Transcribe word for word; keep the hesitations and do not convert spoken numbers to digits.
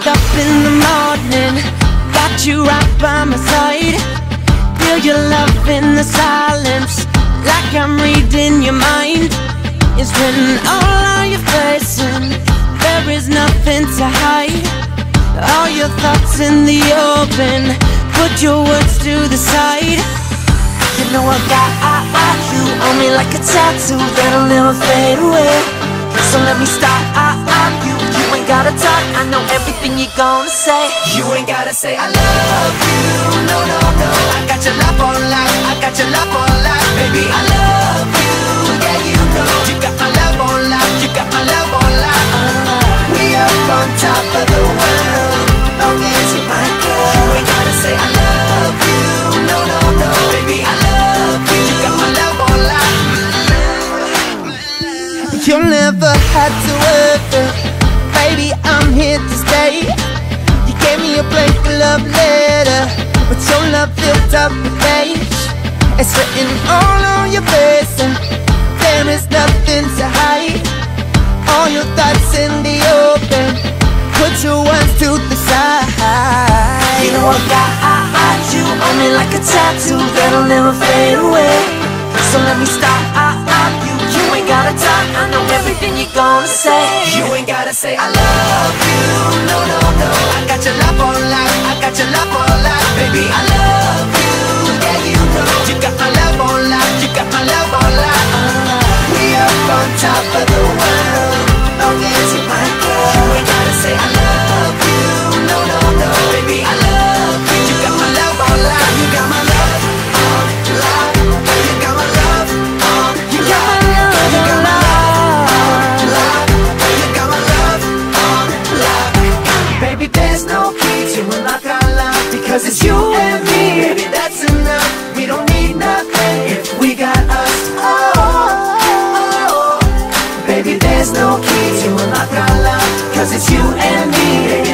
wake up in the morning, got you right by my side. Feel your love in the silence, like I'm reading your mind. It's written all on your face and there is nothing to hide. All your thoughts in the open, put your words to the side. You know I got I, I, you on me like a tattoo that'll never fade away. So let me start I, I, you. You ain't gotta talk, I know everything you're gonna say. You ain't gotta say I love you, no, no, no. I got your love on lock, I got your love on lock. Baby, I love you, yeah you know. You got my love on lock, you got my love on lock. uh, We up on top of the world, long as you're my girl. You ain't gotta say I love you, no, no, no. Baby, I love you, you got my love on lock. You'll never have to worry, baby, I'm here to stay. You gave me a blank love letter, but your love filled up the page. It's written all on your face and there is nothing to hide. All your thoughts in the open, put your ones to the side. You know I got I, I, you on me like a tattoo that'll never fade away. So let me start I, I, you. You ain't gotta talk, I know everything you're gonna say. You ain't gotta say I love you, no, no, no. I got your love on lock, I got your love on lock. Baby, I love you, yeah you know. You got my love on lock, you got my love on lock. uh, We up on top of the world, long as you're my girl. You ain't gotta say I love you, no, no, no. Baby, I love you, you got my love on lock. You got my love on lock, you got my love on lock. You got my love on lock, you got my love on lock. Baby, there's no key to unlock our love, because it's you and me, baby, that's enough. We don't need nothing if we got us. Oh, oh, oh. Baby, there's no key to unlock our love, cause it's you and me.